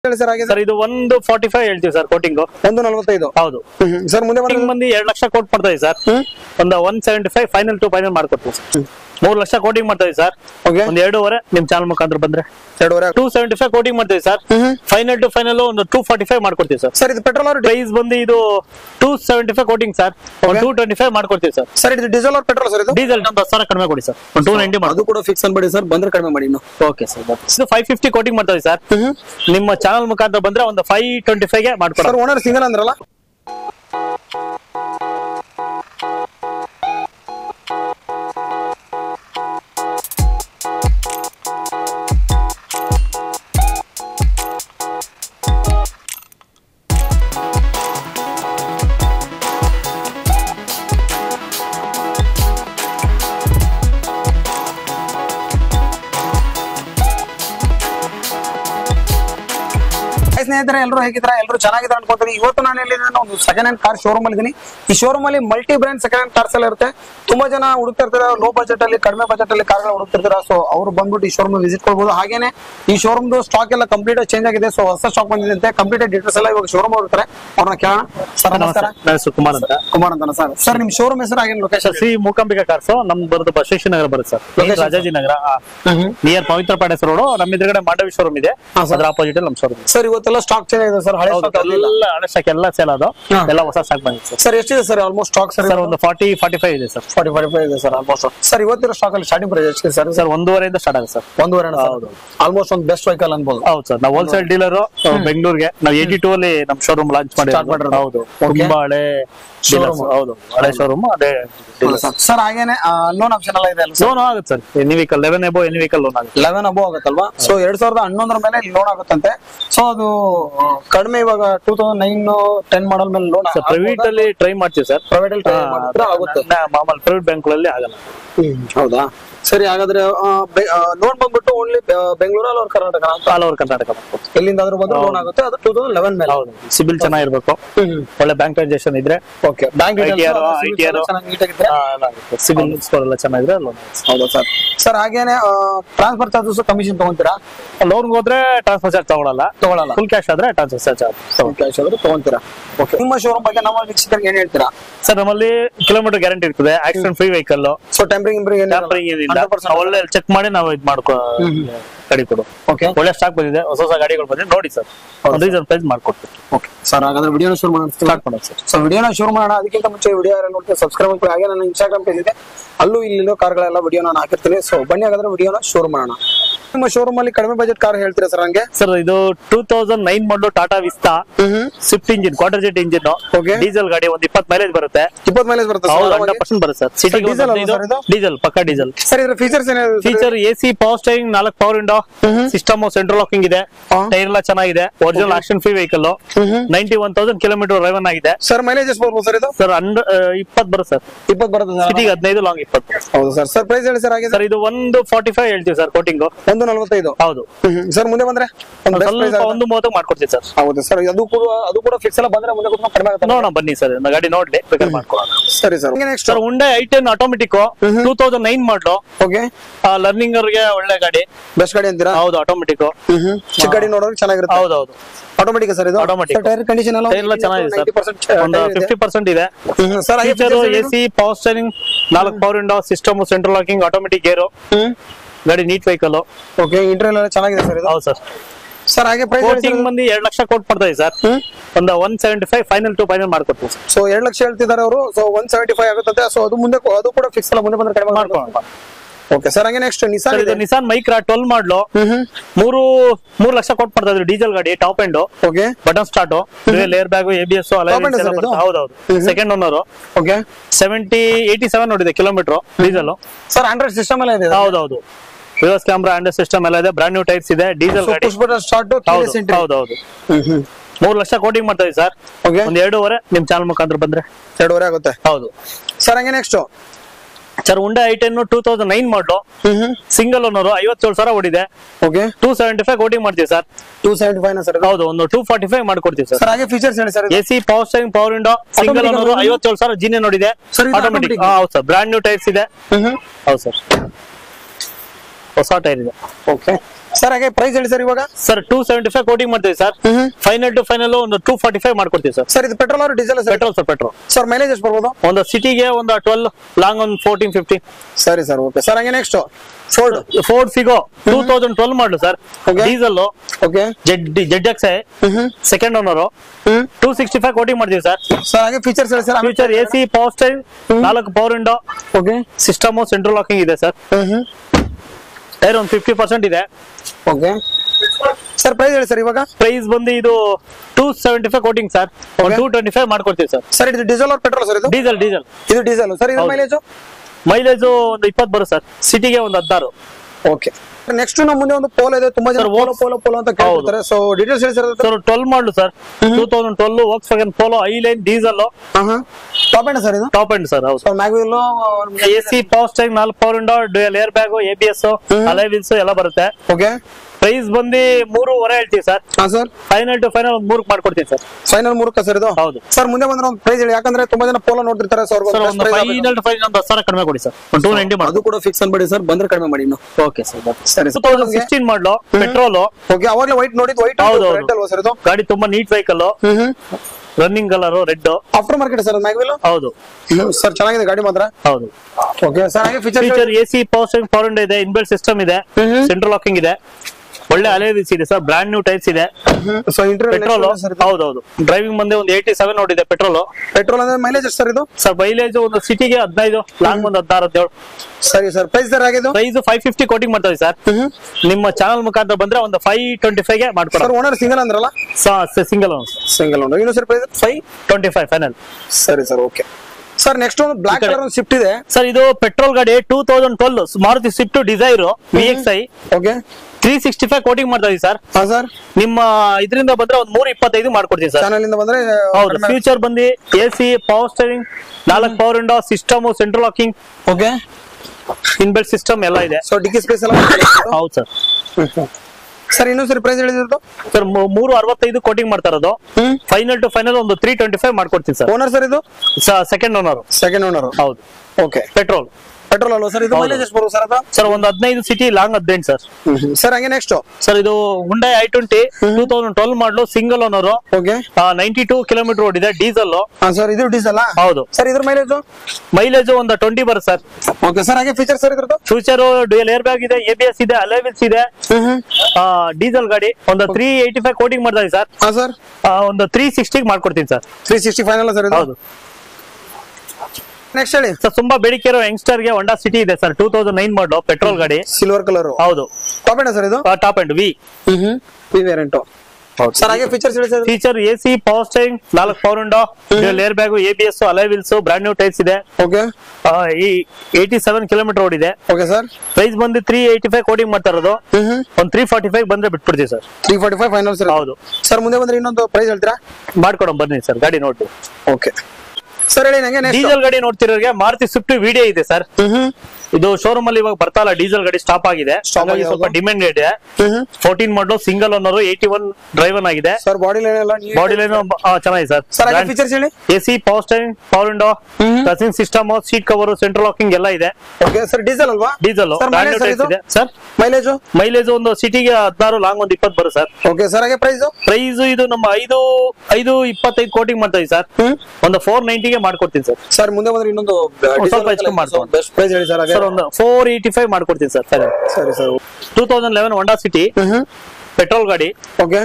Sir ಇದು 145 ಹೇಳ್ತೀವಿ sir coating 145 ಹೌದು ಸರ್ ಮುಂದೆ ಮಂದಿ 2 ಲಕ್ಷ ಕೋಟ್ ಮಾಡ್ತಾ ಇದೆ ಸರ್ ಒಂದು 175 ಫೈನಲ್ ಟು ಫೈನಲ್ ಮಾಡ್ಕೊಡ್ತೀವಿ ಸರ್ 3 ಲಕ್ಷ ಕೋಟಿಂಗ್ ಮಾಡ್ತಾ ಇದೆ ಸರ್ ಒಂದು 2.5 ನಿಮ್ ಚಾನಲ್ ಮುಖಾಂತರ ಬಂದ್ರೆ 275 ಕೋಟಿಂಗ್ ಮಾಡ್ತೀವಿ ಸರ್ ಫೈನಲ್ ಟು ಫೈನಲ್ ಒಂದು 245 ಮಾಡ್ಕೊಡ್ತೀವಿ ಸರ್ ಸರ್ ಇದು ಪೆಟ್ರೋಲ್ ಪ್ರೈಸ್ ಬಂದು ಇದು 275 ಕೋಟಿಂಗ್ ಸರ್ 225 ಮಾಡ್ಕೊಡ್ತೀವಿ ಸರ್ ಸರ್ ಇದು ಡೀಸೆಲ್ ಆರ್ ಪೆಟ್ರೋಲ್ ಸರ್ ಇದು ಡೀಸೆಲ್ 10,000 ಕಡಿಮೆ ಕೊಡಿ ಸರ್ 290 ಅದು ಕೂಡ ಫಿಕ್ಸ್ ಅನ್ಬೇಡಿ ಸರ್ ಬಂದ್ರೆ ಕಡಿಮೆ ಮಾಡಿ ಇನ್ನು ಓಕೆ ಸರ್ ಇದು 550 ಕೋಟಿಂಗ್ ಮಾಡ್ತಾ ಇದೆ ಸರ್ ನಿಮ್ಮ ಚಾನಲ್ ಮುಖಾಂತರ ಬಂದ್ರೆ ಒಂದು 525 ಗೆ ಮಾಡ್ಕೊಡ್ತೀವಿ ಸರ್ ಓನರ್ ಸಿಂಗಲ್ ಅಂದ್ರಲ್ಲ ಸ್ನೇಹಿತರೆ ಎಲ್ಲರೂ ಹೇಗಿದ್ದಾರೆ ಎಲ್ಲರೂ ಚೆನ್ನಾಗಿದ್ದಾರೆ ಅನ್ಕೊಂತೀನಿ ಇವತ್ತು ನಾನು ಎಲ್ಲಿದ್ದೀನಿ ಒಂದು ಸೆಕೆಂಡ್ ಹ್ಯಾಂಡ್ ಕಾರ್ ಶೋರೂಮ್ ಅಲ್ಲಿ ಇದೀನಿ ಈ ಶೋರೂಮ್ ಅಲ್ಲಿ multi brand second hand cars ಎಲ್ಲ ಇರುತ್ತೆ ತುಂಬಾ ಜನ ಹುಡುಕ್ತಾ ಇರ್ತಾರೆ ಲೋ ಬಜೆಟ್ ಅಲ್ಲಿ ಕಡಿಮೆ ಬಜೆಟ್ ಅಲ್ಲಿ ಕಾರ್ಗಳು ಹುಡುಕ್ತಿರ್ತಾರೆ ಸೊ ಅವರು ಬಂದ್ಬಿಟ್ಟು ಈ ಶೋರೂಮ್ ವಿಸಿಟ್ ಕೊಡಬಹುದು ಹಾಗೇನೆ ಈ ಶೋರೂಮ್ ಸ್ಟಾಕ್ ಎಲ್ಲ ಕಂಪ್ಲೀಟ್ ಚೇಂಜ್ ಆಗಿದೆ ಸೊ ಹೊಸ ಸ್ಟಾಕ್ ಬಂದಿದೆ ಅಂತೆ ಕಂಪ್ಲೀಟ್ ಡೀಟೇಲ್ಸ್ ಎಲ್ಲ ಇವಾಗ ಶೋರೂಮ್ ಹೋಗ್ತಾರೆ ಅವ್ರನ್ನ ಕೇಳೋಣ ಸರ್ ನಮಸ್ಕಾರ ನಾನು ಕುಮಾರ್ ಅಂತ ಕುಮಾರ್ ಅಂತ ಸರ್ ಸರ್ ನಿಮ್ ಶೋರೂಮ್ ಹೆಸರು ಆಗಿನ ಲೊಕೇಶನ್ ಶ್ರೀ ಮೂಕಾಂಬಿಕಾ ಕಾರ್ಸ್ ನಮ್ದು ಬರುತ್ತೆ ಬಸವೇಶ್ವರ ನಗರ ಬರುತ್ತೆ sir Rajaji Nagar near Pavitra paradise road ನಮ್ಮ ಎದುರುಗಡೆ ಮಾಂಡವಿ ಶೋರೂಮ್ ಇದೆ ಅದ್ರ ಆಪೋಸಿಟ್ ನಮ್ಮ ಶೋರೂಮ್ ಸರ್ ಇವತ್ತೆಲ್ಲ ಸ್ಟಾಕ್ ಚೇಂಜ್ ಆಗಿದೆ ಸರ್ ಹಳೆ ಸ್ಟಾಕ್ ಎಲ್ಲ ಹಳೆ ಸ್ಟಾಕ್ ಎಲ್ಲ ಸೇಲ್ ಅದು ಎಲ್ಲ ಹೊಸ ಸ್ಟಾಕ್ ಬಂದಿದೆ ಸರ್ ಎಷ್ಟಿದೆ ಸರ್ ಆಲ್ಮೋಸ್ಟ್ ಸ್ಟಾಕ್ ಸರ್ ಒಂದು 45 ಇದೆ ಸರ್ 45 ಇದೆ ಸರ್ ಆಲ್ಮೋಸ್ಟ್ ಸರ್ ಇವತ್ತಿರೋ ಸ್ಟಾಕ್ ಅಲ್ಲಿ ಸ್ಟಾರ್ಟಿಂಗ್ ಪ್ರೈಸ್ ಎಷ್ಟಿದೆ ಸರ್ ಸರ್ 1.5 ಇಂದ ಸ್ಟಾರ್ಟ್ ಆಗುತ್ತೆ ಸರ್ 1.5 ಹೌದು ಆಲ್ಮೋಸ್ಟ್ ಒಂದು ಬೆಸ್ಟ್ ವೆಹಿಕಲ್ ಅನ್ಬೋದು ಹೌದು ಸರ್ ನಾವು ಹೋಲ್ಸೇಲ್ ಡೀಲರ್ ಬೆಂಗಳೂರಿಗೆ ನಾವು 82 ಅಲ್ಲಿ ನಮ್ಮ ಶೋರೂಮ್ ಲಾಂಚ್ ಮಾಡಿರೋದು ಹೌದು ತುಂಬಾ ಹಳೆ ಹೌದು ಹಳೆ ಶೋರೂಮ್ ಅದೇ ಸರ್ ಹಾಗೇನೆ ಲೋನ್ ಆಪ್ಷನ್ ಎಲ್ಲ ಇದೆ ಲೋನ್ ಆಗುತ್ತೆ sir any vehicle 11 above any vehicle loan ಆಗುತ್ತೆ 11 ಅಬೋ ಆಗುತ್ತಲ್ವಾ ಸೊ 2011 ಮೇಲೆ ಲೋನ್ ಆಗುತ್ತಂತೆ ಸೊ ಅದು ಕಡಿಮೆ ಇವಾಗ 2009 10 ಮಾಡಲ್ ಮೇಲೆ ಲೋನ್ ಪ್ರೈವೇಟ್ ಅಲ್ಲಿ ಟ್ರೈ ಮಾಡ್ತೀವಿ ಸರ್ ಪ್ರೈವೇಟ್ ಅಲ್ಲಿ ಟ್ರೈ ಮಾಡಿದ್ರೆ ಆಗುತ್ತೆ ಮಾಮೂಲಿ ಪ್ರೈವೇಟ್ ಬ್ಯಾಂಕ್ಗಳಲ್ಲಿ ಆಗಲ್ಲ ಹೌದಾ ಸರಿ ಹಾಗಾದ್ರೆ ಲೋನ್ ಬಂದ್ಬಿಟ್ಟು ಓನ್ಲಿ ಬೆಂಗಳೂರಲ್ಲಿ ಅವ್ರ ಕರ್ನಾಟಕ ಆಲ್ ಓವರ್ ಕರ್ನಾಟಕ ಎಲ್ಲಿಂದಾದ್ರೂ ಬಂದ್ರೆ ಲೋನ್ ಆಗುತ್ತೆ ಅದು 2011 ಮೇಲೆ ಹೌದು ಸಿಬಿಲ್ ಚೆನ್ನಾಗಿರ್ಬೇಕು ಒಳ್ಳೆ ಬ್ಯಾಂಕ್ ಟ್ರಾನ್ಸಾಕ್ಷನ್ ಇದ್ರೆ ಓಕೆ ಬ್ಯಾಂಕ್ ಸಿಬಿಲ್ ಸ್ಕೋರ್ ಎಲ್ಲ ಚೆನ್ನಾಗಿದ್ರೆ ಲೋನ್ ಹೌದಾ ಸರ್ ಸರ್ ಹಾಗೇನೆ ಟ್ರಾನ್ಸ್ಫರ್ ಚಾರ್ಜಸ್ ಕಮಿಷನ್ ತಗೊಂತೀರಾ ಲೋನ್ ಹೋದ್ರೆ ಟ್ರಾನ್ಸ್ಫರ್ ಚಾರ್ಜ್ ತಗೊಳಲ್ಲ ಫುಲ್ ಕ್ಯಾಶ್ ಆದ್ರೆ ಟ್ರಾನ್ಸ್ಫರ್ ಚಾರ್ಜ್ ಫುಲ್ ಕ್ಯಾಶ್ ಆದ್ರೆ ತಗೊಂತೀರಾ ಓಕೆ ನಿಮ್ಮ ಶೋರೂಮ್ ಬಗ್ಗೆ ನಮ್ಮ ವೀಕ್ಷಕರಿಗೆ ಏನ್ ಹೇಳ್ತೀರಾ ಸರ್ ನಮ್ಮಲ್ಲಿ ಕಿಲೋಮೀಟರ್ ಗ್ಯಾರಂಟಿ ಇರ್ತದೆ accident free vehicle so tampering ಒಳ್ಳೆ ಚೆಕ್ ಮಾಡಿ ನಾವು ಇದು ಮಾಡ್ಕೊ ಗಾಡಿ ಕೊಡು ಒಳ್ಳೆ ಸ್ಟಾಕ್ ಬಂದಿದೆ ಹೊಸ ಹೊಸ ಗಾಡಿಗಳು ಬಂದಿದೆ ನೋಡಿ ಸರ್ ಒಂದು ರೀಸನ್ ಪ್ರೈಸ್ ಮಾಡ್ಕೊಡ್ತೀವಿ ಓಕೆ ಸರ್ ಹಾಗಾದ್ರೆ ವಿಡಿಯೋನ ಶುರು ಮಾಡೋಣ ಸ್ಟಾರ್ಟ್ ಮಾಡೋಣ ಸರ್ ಸೊ ವಿಡಿಯೋನ ಶುರು ಮಾಡೋಣ ಅದಕ್ಕಿಂತ ಮುಂಚೆ ವಿಡಿಯೋ ಯಾರು ನೋಡ್ತೀವಿ ಸಬ್ಸ್ಕ್ರೈಬ್ ಮಾಡ್ಕೊಳ್ಳಿ ಹಾಗೆ ನನ್ನ ಇನ್ಸ್ಟಾಗ್ರಾಮ್ ಪೇಜ್ ಇದೆ ಅಲ್ಲೂ ಇಲ್ಲಿರೋ ಕಾರ್ಗಳೆಲ್ಲ ವಿಡಿಯೋ ನಾನು ಹಾಕಿರ್ತೀನಿ ಸೊ ಬನ್ನಿ ಹಾಗಾದ್ರೆ ವಿಡಿಯೋನ ಶುರು ಮಾಡೋಣ ನಿಮ್ಮ ಶೋರೂಮ್ ಅಲ್ಲಿ ಕಡಿಮೆ ಬಜೆಟ್ ಕಾರ್ ಹೇಳ್ತೀರಾ ಸರ್ ಹಂಗೆ ಸರ್ ಇದು 2009 model Tata Vista Swift engine Quadrajet engine diesel ಗಾಡಿ ಒಂದು 20 ಮೈಲೇಜ್ ಬರುತ್ತೆ 20 ಮೈಲೇಜ್ ಬರುತ್ತೆ 100% ಬರುತ್ತೆ ಸರ್ ಸಿಟಿ ಡೀಸೆಲ್ ಪಕ್ಕಾ ಡೀಸೆಲ್ ಸರ್ ಇದರ ಫೀಚರ್ಸ್ ಏನಿದೆ feature AC power steering 4 power window system central locking ಇದೆ ಟೈರ್ ಎಲ್ಲ ಚೆನ್ನಾಗಿದೆ original accident free vehicle 91,000 kilometre run ಆಗಿದೆ ಸರ್ ಮೈಲೇಜ್ ಎಷ್ಟು ಬರ್ಬೋದು ಸರ್ ಇದು ಸರ್ 20 ಬರುತ್ತೆ ಸರ್ 20 ಬರುತ್ತೆ ಸಿಟಿಗೆ 15 ಲಾಂಗ್ 20 ಹೌದು ಸರ್ ಸರ್ ಪ್ರೈಸ್ ಹೇಳಿ ಸರ್ ಹಾಗೆ ಸರ್ ಇದು 145 ಹೇಳ್ತೀವಿ ಸರ್ ಕೋಟಿಂಗ್ 145 ಹೌದು ಸರ್ ಮುಂದೆ ಬಂದ್ರೆ ಒಂದು 30 ಮಾಡ್ಕೊಡ್ತೀವಿ ಸರ್ ಹೌದು ಸರ್ ಅದು ಕೂಡ ಫಿಕ್ಸ್ ಎಲ್ಲ ಬಂದ್ರೆ ಮುಂದೆ ಕೂಡ ಕಡಿಮೆ ಆಗುತ್ತೆ ನೋಡೋಣ ಬನ್ನಿ ಸರ್ ಗಾಡಿ ನೋಡ್ಲಿ ಬೇಕಾದ್ರೆ ಮಾಡ್ಕೊಳ್ಳೋಣ ಸರಿ sir next sir Hyundai i10 automatic 2009 model okay learning ಅವರಿಗೆ ಒಳ್ಳೆ ಗಾಡಿ ಬೆಸ್ಟ್ ಗಾಡಿ ಅಂತೀರಾ ಹೌದು ಆಟೋಮೆಟಿಕ್ ಚಿಕ್ಕ ಗಾಡಿ ನೋಡೋಕೆ ಚೆನ್ನಾಗಿರುತ್ತೆ ಹೌದು ಹೌದು ಆಟೋಮೆಟಿಕ್ ಸರ್ ಇದು ಆಟೋಮೆಟಿಕ್ ಟೈರ್ ಕಂಡೀಷನ್ ಎಲ್ಲ ಚೆನ್ನಾಗಿದೆ ಸರ್ ಒಂದು 50% ಇದೆ sir feature AC power steering 4 power window system central locking automatic gear ಗಾಡಿ ನೀಟ್ ವೆಹಿಕಲ್ ಓಕೆ ಇಂಟೀರಿಯರ್ ಎಲ್ಲ ಚೆನ್ನಾಗಿದೆ ಸರ್ ಇದು ಹೌದು ಸರ್ ಸರ್ ಹಾಗೆ ಪ್ರೈಸ್ ಕೋಟಿಂಗ್ ಬಂದು 2 ಲಕ್ಷ ಕೋಟ್ ಮಾಡ್ತಾ ಇದೆ ಸರ್ ಒಂದು 175 ಫೈನಲ್ ಟು ಫೈನಲ್ ಮಾಡ್ಕೊಡ್ತೀವಿ ಸೊ 2 ಲಕ್ಷ ಹೇಳ್ತಿದ್ದಾರೆ ಅವರು ಸೊ 175 ಆಗುತ್ತೆ ಸೊ ಅದು ಕೂಡ ಫಿಕ್ಸ್ ಅಲ್ಲ ಮುಂದೆ ಬಂದ್ರೆ ಕಡಿಮೆ ಮಾಡ್ಕೊಳ್ಳೋಣ ಓಕೆ ಸರ್ ಹಾಗೆ next Nissan Micra 12 model 3 lakh quote ಮಾಡ್ತಾ ಇದ್ರು ಡೀಸೆಲ್ ಗಾಡಿ top end okay button start airbag ABS ಹೌದೌದು ಸೆಕೆಂಡ್ ಓನರ್ ಓಕೆ 87 ನೋಡಿದೆ kilometre diesel sir Android system ಎಲ್ಲ ಇದೆ ಹೌದೌದು ರಿವರ್ಸ್ ಕ್ಯಾಮ್ರಾ ಆಂಡ್ರಾಯ್ಡ್ ಸಿಸ್ಟಮ್ ಎಲ್ಲ ಇದೆ ಬ್ರಾಂಡ್ ನ್ಯೂ ಟೈರ್ಸ್ ಇದೆ ಡೀಸೆಲ್ ಗಾಡಿ ಪುಷ್ ಬಟನ್ ಸ್ಟಾರ್ಟ್ ಹೌದೌದು 3 ಲಕ್ಷ ಕೋಟಿಂಗ್ ಮಾಡ್ತಾ ಇದೆ ಸರ್ ಒಂದು 2.5 ನಿಮ್ ಚಾನಲ್ ಮುಖಾಂತರ ಬಂದ್ರೆ 2.5 ಆಗುತ್ತೆ ಹೌದು ಸರ್ ಹಂಗೆ next sir Hyundai i10 2009 model single owner 57,000 ಓಡಿದೆ ಓಕೆ 275 ಕೋಟಿಂಗ್ ಮಾಡ್ತೀವಿ ಸರ್ 275 ಸರ್ ಹೌದು ಒಂದು 245 ಮಾಡ್ಕೊಡ್ತೀವಿ ಸರ್ ಹಾಗೆ ಫೀಚರ್ಸ್ ಹೇಳಿ sir AC power steering power window single owner 57,000 ಜಿನೇ ನೋಡಿದೆ ಆಟೋಮೆಟಿಕ್ ಹೌದು ಸರ್ ಬ್ರಾಂಡ್ ನ್ಯೂ ಟೈರ್ಸ್ ಇದೆ ಹೌದು ಸರ್ ಹೊಸ ಟೈರ್ ಇದೆ ಓಕೆ ಸರ್ ಹಾಗೆ ಪ್ರೈಸ್ ಹೇಳಿ ಸರ್ ಇವಾಗ. ಸರ್ 275 ಕೋಟಿಂಗ್ ಮಾಡ್ತೀವಿ ಸರ್. ಫೈನಲ್ ಟು ಫೈನಲ್ ಒಂದು 245 ಮಾಡ್ಕೊಡ್ತೀವಿ ಸರ್. ಸರ್ ಇದು petrol or diesel? Petrol sir, petrol. Sir mileage ಎಷ್ಟು ಬರ್ಬೋದು? ಒಂದು ಸಿಟಿಗೆ ಒಂದು 12, ಲಾಂಗ್ ಒಂದು 14-15. ಸರಿ ಸರ್, ಓಕೆ ಸರ್. ಹಾಗೆ ನೆಕ್ಸ್ಟ್ ಫೋರ್ಡ್ ಫಿಗೋ 2012 ಮಾಡಲು sir, diesel. Okay. ZXi second owner, 265 quoting ಮಾಡ್ತೀವಿ ಸರ್. ಸರ್ ಹಾಗೆ ಫೀಚರ್ಸ್ ಹೇಳಿ sir. Feature AC power style, 4 power window, okay. System central locking ಇದೆ ಸರ್. ಟೈರ್ ಒಂದು 50% ಇದೆ. Okay sir. ಪ್ರೈಸ್ ಹೇಳಿ sir ಇವಾಗ. ಪ್ರೈಸ್ ಬಂದು ಇದು 275 ಕೋಟಿಂಗ್ ಸರ್, 225 ಮಾಡ್ಕೊಡ್ತೀವಿ ಸರ್. ಸರ್ ಇದು ಡೀಸೆಲ್ ಆರ್ ಪೆಟ್ರೋಲ್ ಸರ್? ಇದು ಡೀಸೆಲ್. ಇದು ಡೀಸೆಲ್ ಸರ್. ಇದು ಮೈಲೇಜ್ ಮೈಲೇಜ್ ಒಂದು 20 ಬರುತ್ತೆ ಸರ್, ಸಿಟಿಗೆ ಒಂದು 16. ಓಕೆ. ನೆಕ್ಸ್ಟ್ ನಮ್ಮ ಮುಂದೆ ಒಂದು ಪೋಲೋ ಇದೆ, ತುಂಬಾ ಜನ ಪೋಲೋ ಅಂತ ಕೇಳ್ತಾರೆ. ಸೊ ಡೀಟೇಲ್ಸ್ ಹೇಳಿ ಸರ್. ಸರ್ 12 ಮಾಡಲು sir, 2012 Volkswagen Polo i-Line diesel. Top end sir ಇದು? ಟಾಪ್ ಎಂಡ್ ಸರ್, ಹೌದು. Mag wheel, AC power steering, 4 power window, dual air bag, ABS, alloy wheels ಎಲ್ಲ ಬರುತ್ತೆ. ಓಕೆ. ಪ್ರೈಸ್ ಬಂದು 3.5 ಹೇಳ್ತೀವಿ ಸರ್. ಹಾ ಸರ್. ಫೈನಲ್ ಟು ಫೈನಲ್ 3 ಮಾಡ್ಕೊಡ್ತೀನಿ sir. Final 3 sir ಇದು? ಹೌದು ಸರ್. ಮುಂದೆ ಬಂದ್ರೆ ಒಂದು ಪ್ರೈಸ್ ಹೇಳಿ, ಯಾಕಂದ್ರೆ ತುಂಬಾ ಜನ ಪೋಲೋ ನೋಡ್ತಿರ್ತಾರೆ. ಸರ್ ಒಂದು ಫೈನಲ್ ಟು ಫೈನಲ್ 10,000 ಕಡಿಮೆ ಕೊಡಿ ಸರ್, 290 ಮಾಡಿ. ಅದು ಕೂಡ ಫಿಕ್ಸ್ ಅನ್ಬೇಡಿ ಸರ್, ಬಂದ್ರೆ ಕಡಿಮೆ ಮಾಡಿ ಇನ್ನು. Okay sir. ಸರಿ. 2016 ಮಾಡಲು, ಪೆಟ್ರೋಲ್. ಓಕೆ. ಅವಾಗಲೇ ವೈಟ್ ನೋಡಿದ್ದು, ವೈಟ್ ಅಲ್ವಾ ಸರ್ ಇದು? ಗಾಡಿ ತುಂಬಾ neat vehicle, running colour, red. After market sir mag wheel? ಹೌದು ಸರ್. ಚೆನ್ನಾಗಿದೆ ಗಾಡಿ ಮಾತ್ರ. ಹೌದು. Okay sir. ಹಾಗೆ feature AC power steering, power window ಇದೆ, ಇನ್ಬಿಲ್ಟ್ ಸಿಸ್ಟಮ್ ಇದೆ, ಸೆಂಟ್ರಲ್ ಲಾಕಿಂಗ್ ಇದೆ, ಒಳ್ಳೆ ಅಲಾಯ್ ವೀಲ್ಸ್ ಇದೆ ಸರ್, ಬ್ರಾಂಡ್ ನ್ಯೂ ಟೈರ್ಸ್ ಇದೆ. ಪೆಟ್ರೋಲ್. ಹೌದೌದು. ಡ್ರೈವಿಂಗ್ ಬಂದೆ ಒಂದು 87 ನೋಡಿದೆ ಪೆಟ್ರೋಲ್. ಅಂದ್ರೆ ಮೈಲೇಜ್ ಎಷ್ಟು ಸರ್ ಇದು? ಸರ್ ಮೈಲೇಜ್ ಒಂದು ಸಿಟಿಗೆ 15, ಲಾಂಗ್ ಒಂದು 16-17. ಸರಿ ಸರ್. ಪ್ರೈಸ್ ಸರ್ ಆಗಿದ್ದು? ಪ್ರೈಸ್ 550 ಕೋಟಿಂಗ್ ಮಾಡ್ತೀವಿ ಸರ್. ನಿಮ್ಮ ಚಾನಲ್ ಮುಖಾಂತರ ಬಂದ್ರೆ ಒಂದು 525 ಮಾಡ್ಕೊಡ್ತೀವಿ ಸರ್. ಓನರ್ ಸಿಂಗಲ್ ಅಂದ್ರಲ್ಲ? Single owner. Single owner. ಇನ್ನು ಸರ್ ಪ್ರೈಸ್ 525 ಫೈನಲ್. ಸರಿ ಸರ್, ಓಕೆ. ಸರ್ ನೆಕ್ಸ್ಟ್ ಒಂದು ಬ್ಲಾಕ್ ಕಲರ್ ಒಂದು ಸ್ವಿಫ್ಟ್ ಇದೆ ಸರ್. ಇದು ಪೆಟ್ರೋಲ್ ಗಾಡಿ, 2012 Maruti Swift Dzire VXi. Okay. 365 quoting ಮಾಡ್ತಾ ಇದೀವಿ ಸರ್. ಹಾ ಸರ್. ನಿಮ್ಮ ಇದರಿಂದ ಬಂದ್ರೆ ಒಂದು 325 ಮಾಡ್ಕೊಡ್ತೀವಿ ಸರ್. ಚಾನಲ್ ಇಂದ ಬಂದ್ರೆ? ಹೌದು. ಫ್ಯೂಚರ್ ಬಂದು AC power steering, 4 power window, system central locking, okay. Inbuilt system ಎಲ್ಲ ಇದೆ. ಸೊ ಡಿಕ್ಕಿ ಸ್ಪೇಸ್ ಎಲ್ಲ? ಹೌದು ಸರ್. ಸರ್ ಇನ್ನೊಂದು ಸರಿ ಪ್ರೈಸ್ ಹೇಳಿದ್ರು ಸರ್? 365 ಕೋಟಿಂಗ್ ಮಾಡ್ತಾ ಇರೋದು. ಫೈನಲ್ ಟು ಫೈನಲ್ ಒಂದು 325 ಮಾಡ್ಕೊಡ್ತೀನಿ ಸರ್. ಓನರ್ ಸರ್ ಇದು? Second owner. Second owner. ಹೌದು. ಓಕೆ. ಪೆಟ್ರೋಲ್ ಅಲ್ವಾ ಸರ್ ಇದು? ಮೈಲೇಜ್ ಎಷ್ಟು ಬರುತ್ತೆ ಸರ್ ಅದು? ಸರ್ ಒಂದು 15 ಸಿಟಿ, ಲಾಂಗ್ 18 ಸರ್. ಸರ್ ಹಾಗೆ ನೆಕ್ಸ್ಟ್ ಸರ್ ಇದು Hyundai i20 2012 ಮಾಡಲು, ಸಿಂಗಲ್ ಓನರ್. ಓಕೆ. 92 ಕಿಲೋಮೀಟರ್ ಓಡಿದೆ, ಡೀಸೆಲ್. ಸರ್ ಇದು ಡೀಸೆಲ್? ಹೌದು ಸರ್. ಇದ್ರ ಮೈಲೇಜ್ ಒಂದು 20 ಬರುತ್ತೆ ಸರ್. Okay sir. ಹಾಗೆ ಫೀಚರ್ ಸರ್ ಇದ್ರದ್ದು? ಫ್ಯೂಚರ್ ಡ್ಯುಯಲ್ ಏರ್ ಬ್ಯಾಗ್ ಇದೆ, ABS ಇದೆ, ಅಲಾಯ್ ವೀಲ್ಸ್ ಇದೆ, ಡೀಸೆಲ್ ಗಾಡಿ. ಒಂದು 385 ಕೋಟಿಂಗ್ ಮಾಡ್ತಾ ಇದೆ ಸರ್. ಹಾ ಸರ್. ಒಂದು 360 ಮಾಡ್ಕೊಡ್ತೀನಿ ಸರ್. 360 ಫೈನಲ್ ಸರ್ ಇದು? ಹೌದು. ನೆಕ್ಸ್ಟ್ ಹೇಳಿ ಸರ್. ತುಂಬಾ ಬೇಡಿಕೆ ಇರೋ ಯಂಗ್ಸ್ಟರ್ ಗೆ ಹೊಂಡಾ ಸಿಟಿ ಇದೆ ಸರ್, 2009 ಮಾಡಲು, ಪೆಟ್ರೋಲ್ ಗಾಡಿ, ಸಿಲ್ವರ್ ಕಲರ್. ಹೌದು. ಟಾಪ್ ಎಂಡ್ ಸರ್ ಇದು? Top end V variant. Sir ಹಾಗೆ ಫೀಚರ್ಸ್ ಹೇಳಿ sir. Feature AC power steering, 4 power window, dual air bag, ABS, alloy wheels, brand new tyres ಇದೆ. Okay. 87 kilometre ಓಡಿದೆ. Okay sir. Price ಬಂದು 385 quoting ಮಾಡ್ತಾ ಇರೋದು. ಒಂದು 345 ಬಂದ್ರೆ ಬಿಟ್ಬಿಡ್ತೀವಿ ಸರ್. 345 final sir? ಹೌದು. ಸರ್ ಮುಂದೆ ಬಂದ್ರೆ ಇನ್ನೊಂದು ಪ್ರೈಸ್ ಹೇಳ್ತೀರಾ? ಮಾಡ್ಕೊಡೋಣ ಬನ್ನಿ ಸರ್, ಗಾಡಿ ನೋಡಿ. Okay sir. ಹೇಳಿ ನಂಗೆ. ಡೀಸೆಲ್ ಗಾಡಿ ನೋಡ್ತಿರೋರಿಗೆ ಮಾರುತಿ ಸ್ವಿಫ್ಟ್ ವಿಡಿಯೋ ಇದೆ ಸರ್. ಇದು ಶೋರೂಮ್ ಅಲ್ಲಿ ಇವಾಗ ಬರ್ತಾ ಇಲ್ಲ, ಡೀಸೆಲ್ ಗಾಡಿ ಸ್ಟಾಪ್ ಆಗಿದೆ. ಸ್ವಲ್ಪ ಡಿಮ್ಯಾಂಡ್ ಇದೆ. 14 ಮಾಡಲು, ಸಿಂಗಲ್ ಓನರ್, 81 ಡ್ರೈವನ್ ಆಗಿದೆ ಸರ್. ಬಾಡಿ ಲೈನ್ ಎಲ್ಲ ಚೆನ್ನಾಗಿದೆ ಸರ್. ಸರ್ ಹಾಗೆ ಫೀಚರ್ಸ್ ಹೇಳಿ. AC power steering, power window, touching system, seat cover, central locking ಎಲ್ಲ ಇದೆ. Okay sir. ಡೀಸೆಲ್ ಅಲ್ವಾ? ಡೀಸೆಲ್. ಸರ್ ಮೈಲೇಜ್ ಒಂದು ಸಿಟಿಗೆ 16, ಲಾಂಗ್ ಒಂದು 20 ಬರುತ್ತೆ ಸರ್. Okay sir. ಹಾಗೆ ಪ್ರೈಸ್ ಇದು ನಮ್ಮ 525 ಕೋಟಿಂಗ್ ಮಾಡ್ತಾ ಇದೀವಿ ಸರ್. ಒಂದು 490 ಮಾಡ್ಕೊಡ್ತೀನಿ ಸರ್. ಸರ್ ಮುಂದೆ ಬಂದ್ರೆ ಇನ್ನೊಂದು ಸ್ವಲ್ಪ ಹೆಚ್ಚು ಮಾಡ್ತೀನಿ. ಬೆಸ್ಟ್ ಪ್ರೈಸ್ ಹೇಳಿ ಸರ್. ಸರ್ ಒಂದು 485 ಮಾಡ್ಕೊಡ್ತೀನಿ ಸರ್. ಸರಿ ಸರ್. 2011 ಹೊಂಡಾ ಸಿಟಿ, ಪೆಟ್ರೋಲ್ ಗಾಡಿ. ಓಕೆ.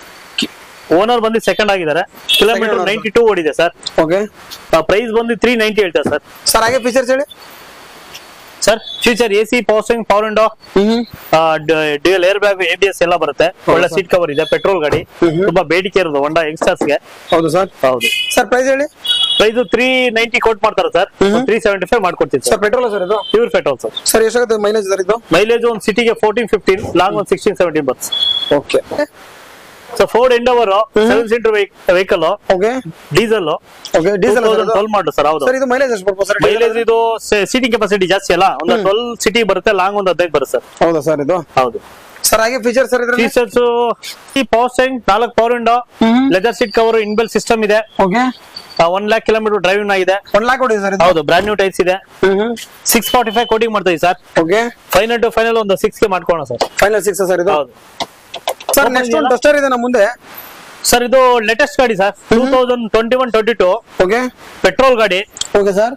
ಓನರ್ ಬಂದು ಸೆಕೆಂಡ್ ಆಗಿದ್ದಾರೆ. ಕಿಲೋಮೀಟರ್ 92 ಓಡಿದೆ ಸರ್. ಓಕೆ. ಪ್ರೈಸ್ ಬಂದು 390 ಹೇಳ್ತಾರೆ ಸರ್. ಸರ್ ಹಾಗೆ ಫೀಚರ್ಸ್ ಹೇಳಿ. Sir feature AC power steering, power window, dual air bag, ABS ಎಲ್ಲ ಬರುತ್ತೆ. ಒಳ್ಳೆ ಸೀಟ್ ಕವರ್ ಇದೆ. ಪೆಟ್ರೋಲ್ ಗಾಡಿ ತುಂಬಾ ಬೇಡಿಕೆ ಇರೋದು ಹೊಂಡಾ ಯಂಗ್ಸ್ಟರ್ಸ್ ಗೆ. ಹೌದು ಸರ್. ಹೌದು ಸರ್. ಪ್ರೈಸ್ ಹೇಳಿ. ಪ್ರೈಸ್ 390 ಕೋಟ್ ಮಾಡ್ತಾರೆ ಸರ್. 375 ಮಾಡ್ಕೊಡ್ತೀನಿ ಸರ್. ಪೆಟ್ರೋಲ್ ಸರ್ ಇದು? Pure petrol sir. ಸರ್ ಎಷ್ಟಾಗುತ್ತೆ ಮೈಲೇಜ್ ಸರ್ ಇದು? ಮೈಲೇಜ್ ಒಂದು ಸಿಟಿಗೆ 14-15, ಲಾಂಗ್ ಒಂದು 16-17 ಬರುತ್ತೆ. Okay. So Ford Endeavour 7 seater vehicle. Okay. Diesel. Okay. Diesel 12 ಮಾಡಲು ಸರ್. ಹೌದು ಸರ್. ಇದು ಮೈಲೇಜ್ ಎಷ್ಟು ಬರುತ್ತೆ ಸರ್? ಮೈಲೇಜ್ ಇದು ಸೀಟಿಂಗ್ ಕೆಪಾಸಿಟಿ ಜಾಸ್ತಿ ಅಲ್ಲ, ಒಂದು 12 ಸಿಟಿ ಬರುತ್ತೆ, ಲಾಂಗ್ ಒಂದು 15 ಬರುತ್ತೆ ಸರ್. ಹೌದಾ ಸರ್ ಇದು? ಹೌದು ಸರ್. ಹಾಗೆ ಫೀಚರ್ಸ್ ಸರ್ ಇದ್ರಲ್ಲಿ? Features power steering, 4 power window, leather seat cover, inbuilt system ಇದೆ. ಓಕೆ. 1 lakh ಕಿಲೋಮೀಟರ್ ಡ್ರೈವಿಂಗ್ ಆಗಿದೆ. 1 lakh ಹೊಡಿದೆ ಸರ್. ಹೌದು, ಬ್ರಾಂಡ್ ನ್ಯೂ ಟೈರ್ಸ್ ಇದೆ. 645 ಕೋಟಿಂಗ್ ಮಾಡ್ತಾ ಇದೀವಿ sir. Okay, final to final ಒಂದು 6 ಗೆ ಮಾಡ್ಕೋಣ ಸರ್. ಫೈನಲ್ 6 ಸರ್ ಇದು. ಹೌದು ಸರ್ ನೆಕ್ಸ್ಟ್ ಒಂದು ಡಸ್ಟರ್ ಇದೆ ನಮ್ಮ ಮುಂದೆ ಸರ್. ಇದು ಲೇಟೆಸ್ಟ್ ಗಾಡಿ ಸರ್, 2021-22. ಓಕೆ, ಪೆಟ್ರೋಲ್ ಗಾಡಿ. Okay sir.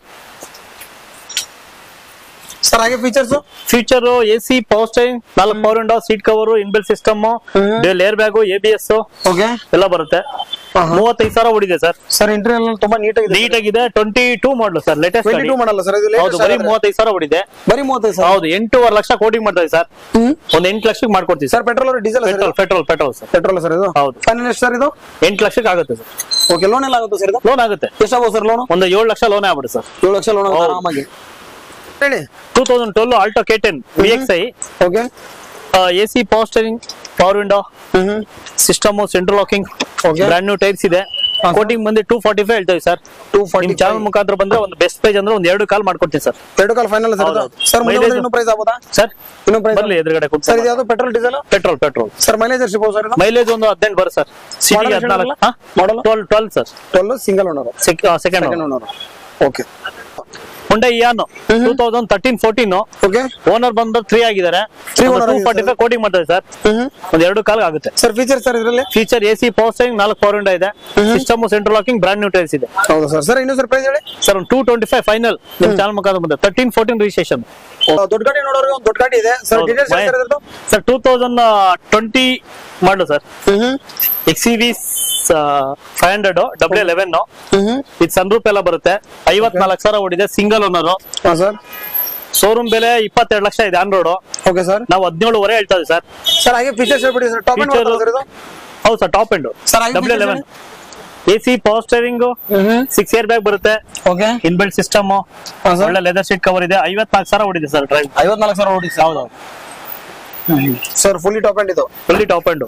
ಸರ್ ಹಾಗೆ feature AC power steering, 4 power window, seat cover, inbuilt system, dual air bag, ABS okay ಎಲ್ಲ ಬರುತ್ತೆ. 35,000 ಓಡಿದೆ ಸರ್. ಸರ್ ಇಂಟೀರಿಯರ್ ತುಂಬಾ ನೀಟ್ ಆಗಿದೆ. 22 ಮಾಡಲ್ ಸರ್, ಲೇಟೆಸ್ಟ್ 22 ಮಾಡಲ್ಲ ಸರ್ ಇದು. ಹೌದು, ಬರೀ 35,000 ಓಡಿದೆ. ಬರೀ 35,000. ಹೌದು, 8.5 ಲಕ್ಷ ಕೋಟಿಂಗ್ ಮಾಡ್ತಾ ಇದೆ ಸರ್. ಒಂದು 8 ಲಕ್ಷಕ್ಕೆ ಮಾಡ್ಕೊಡ್ತೀವಿ sir. Petrol or diesel? Petrol sir. Petrol sir ಇದು. ಹೌದು. ಫೈನಲ್ ಎಷ್ಟು ಸರ್ ಇದು? 8 ಲಕ್ಷಕ್ಕೆ ಆಗುತ್ತೆ ಸರ್. ಓಕೆ, ಲೋನ್ ಎಲ್ಲ ಆಗುತ್ತೆ ಸರ್ ಇದು? ಲೋನ್ ಆಗುತ್ತೆ. ಎಷ್ಟಾಗುತ್ತೆ ಸರ್ ಲೋನ್? ಒಂದು 7 ಲಕ್ಷ ಲೋನ್ ಆಗ್ಬಿಡುತ್ತೆ ಸರ್. 7 ಲಕ್ಷ ಲೋನ್ ಆರಾಮಾಗಿ. ಹೇಳಿ. 2012 Alto K10 VXI. Okay, AC power steering, power window, system, central locking, brand new tyres ಇದೆ. ಕೋಟಿಂಗ್ ಬಂದು 245 ಹೇಳ್ತೀವಿ ಸರ್. 240. ನಿಮ್ ಚಾನಲ್ ಮುಖಾಂತರ ಬಂದ್ರೆ ಒಂದು ಬೆಸ್ಟ್ ಪ್ರೈಸ್ ಅಂದ್ರೆ ಒಂದು 2 ಕಾಲ್ ಮಾಡ್ಕೊಡ್ತೀನಿ ಸರ್. 2 ಕಾಲ್ ಫೈನಲ್ ಸರ್. ಸರ್ ಮೈಲೇಜ್ ಇನ್ನೂ ಪ್ರೈಸ್ ಆಗೋದಾ ಸರ್? ಇನ್ನೂ ಪ್ರೈಸ್ ಬರಲಿ ಎದುರುಗಡೆ ಕೊಡ್ತೀನಿ ಸರ್. ಇದು ಯಾವುದು petrol diesel? Petrol sir. Mileage ಎಷ್ಟು ಸಿಗಬಹುದು ಸರ್? ಮೈಲೇಜ್ ಒಂದು 18 ಬರುತ್ತೆ sir. City 14. Model 12 sir. 12 single owner, second owner. Okay. Hyundai Iano 2013-14. Okay, owner ಬಂದು 3 ಆಗಿದ್ದಾರೆ. 245 ಕೋಟಿಂಗ್ ಮಾಡ್ತಾರೆ ಸರ್. ಒಂದು 2 ಕಾಲ್ ಆಗುತ್ತೆ ಸರ್. ಫೀಚರ್ ಸರ್ ಇದರಲ್ಲಿ? Feature AC power steering, 4 power window ಇದೆ. System, central locking, brand new tyres ಇದೆ. ಹೌದು ಸರ್. ಸರ್ ಇನ್ನೂ ಸರ್ ಪ್ರೈಸ್ ಹೇಳಿ ಸರ್. ಒಂದು 225 ಫೈನಲ್. ನಿಮ್ ಚಾನಲ್ ಮುಖಾಂತರ ಬಂದ 13-14 ರಿಜಿಸ್ಟ್ರೇಷನ್. ದೊಡ್ಡ ಗಾಡಿ ನೋಡೋರಿಗೆ ಒಂದು ದೊಡ್ಡ ಗಾಡಿ ಇದೆ ಸರ್. ಡೀಟೇಲ್ಸ್ ಸರ್ 2020 ಮಾಡಲು ಸರ್. XCV 500 W11 ಇದು ಸನ್ರೂಪ್ ಎಲ್ಲ ಬರುತ್ತೆ. 54,000 ಓಡಿದೆ. Single owner sir. ಶೋರೂಮ್ ಬೆಲೆ 22 ಲಕ್ಷ ಇದೆ ಆನ್ ರೋಡ್. Okay sir. ನಾವು 17.5 ಹೇಳ್ತಾ ಇದ್ದೀವಿ ಸರ್. ಸರ್ ಹಾಗೆ ಫೀಚರ್ಸ್ ಹೇಳ್ಬಿಡಿ ಸರ್. ಟಾಪ್ ಎಂಡ್ ಸರ್ ಇದು? ಹೌದು sir, top end sir. W11 AC power steering, 6 air bag ಬರುತ್ತೆ. ಓಕೆ, ಇನ್ಬಿಲ್ಟ್ ಸಿಸ್ಟಮ್, ಒಳ್ಳೆ ಲೆದರ್ ಸೀಟ್ ಕವರ್ ಇದೆ. 54,000 ಓಡಿದೆ ಸರ್. ಡ್ರೈವ್ 54,000 ಓಡಿದೆ. ಹೌದು ಸರ್. ಫುಲ್ಲಿ ಟಾಪ್ ಎಂಡ್ ಇದು? Fully top end